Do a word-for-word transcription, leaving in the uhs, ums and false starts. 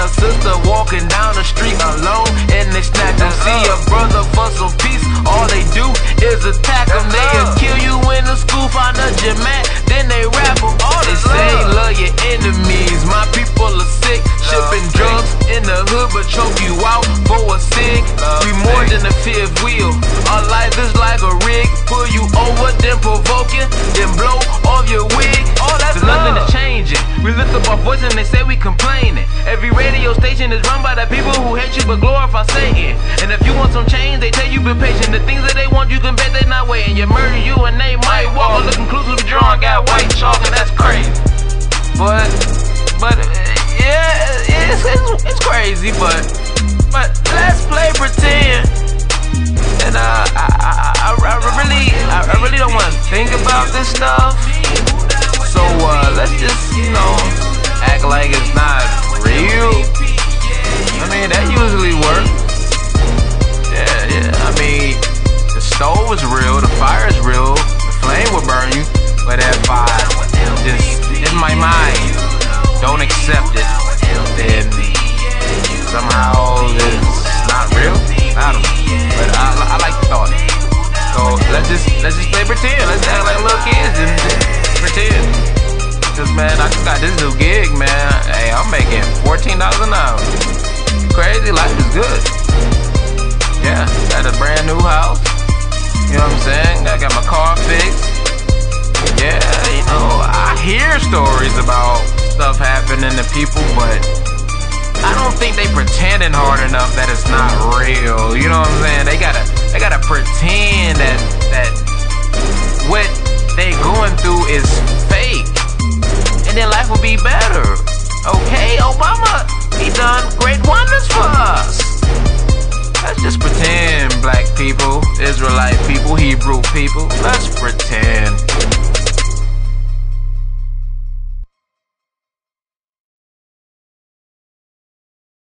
a sister walking down the street alone and they snatch them. See a brother for some peace, all they do is attack them. They'll kill you in the school, find a gym mat, then they rap them. They say love your enemies, my people are sick. Shipping drugs in the hood but choke you out for a cig. We more than a fifth wheel, our life is like a rig. Pull you over, then provoke you, then blow off your wig. There's nothing is changing. We lift up our voice and they say we complaining. Every radio station is run by the people who hate you but glorify Satan. And if you want some change, they tell you be patient. The things that they want, you can bet they not waiting. You murder you and they might walk. Look conclusively drawn, got white chalk, and that's crazy. But, but, yeah, it's, it's, it's crazy, but, but let's play pretend. And uh, I, I, I, I really, I, I really don't want to think about this stuff. So uh, let's just, you know, act like it's not real. I mean, that usually works. Yeah, yeah. I mean, the stove is real, the fire is real, the flame will burn you. But if I just, in my mind, don't accept it, then somehow it's not real. I don't know. But I, I like the thought. So let's just let's just play pretend. Let's act like little kids and pretend. Cause man, I just got this new gig, man. Hey, I'm making fourteen dollars an hour. Crazy, life is good. Yeah, got a brand new house. You know what I'm saying? I got my car fixed. Yeah, you know, I hear stories about stuff happening to people, but I don't think they pretending hard enough that it's not real. You know what I'm saying? They gotta, they gotta pretend that that what they going through is fake, and then life will be better. Okay, Obama, he done great wonders for us. Let's just pretend, black people, Israelite people, Hebrew people. Let's pretend.